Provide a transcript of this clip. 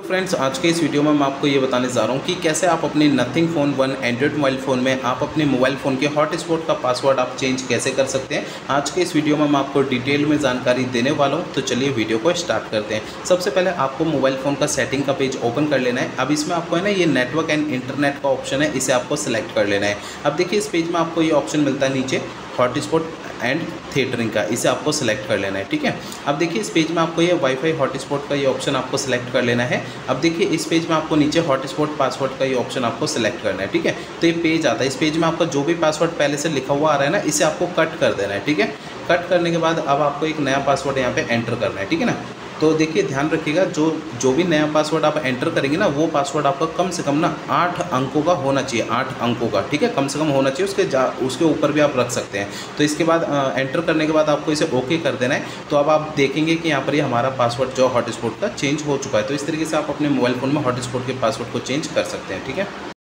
Friends, आज के इस वीडियो में मैं आपको ये बताने जा रहा हूँ कि कैसे आप अपने nothing phone 1 Android mobile phone में आप अपने मोबाइल फ़ोन के हॉटस्पॉट का पासवर्ड आप चेंज कैसे कर सकते हैं। आज के इस वीडियो में मैं आपको डिटेल में जानकारी देने वाला हूँ। तो चलिए वीडियो को स्टार्ट करते हैं। सबसे पहले आपको मोबाइल फ़ोन का सेटिंग का पेज ओपन कर लेना है। अब इसमें आपको है ना ये नेटवर्क एंड इंटरनेट का ऑप्शन है, इसे आपको सेलेक्ट कर लेना है। अब देखिए इस पेज में आपको ये ऑप्शन मिलता है नीचे हॉटस्पॉट एंड थिएटरिंग का, इसे आपको सेलेक्ट कर लेना है। ठीक है, अब देखिए इस पेज में आपको ये वाईफाई हॉटस्पॉट का ये ऑप्शन आपको सेलेक्ट कर लेना है। अब देखिए इस पेज में आपको नीचे हॉटस्पॉट पासवर्ड का ये ऑप्शन आपको सेलेक्ट करना है। ठीक है, तो ये पेज आता है। इस पेज में आपका जो भी पासवर्ड पहले से लिखा हुआ आ रहा है ना, इसे आपको कट कर देना है। ठीक है, कट करने के बाद अब आपको एक नया पासवर्ड यहाँ पे एंटर करना है। ठीक है ना, तो देखिए ध्यान रखिएगा जो भी नया पासवर्ड आप एंटर करेंगे ना, वो पासवर्ड आपका कम से कम ना 8 अंकों का होना चाहिए, 8 अंकों का। ठीक है, कम से कम होना चाहिए, उसके ऊपर भी आप रख सकते हैं। तो इसके बाद एंटर करने के बाद आपको इसे ओके कर देना है। तो अब आप देखेंगे कि यहाँ पर ये हमारा पासवर्ड जो हॉटस्पॉट का चेंज हो चुका है। तो इस तरीके से आप अपने मोबाइल फ़ोन में हॉटस्पॉट के पासवर्ड को चेंज कर सकते हैं। ठीक है।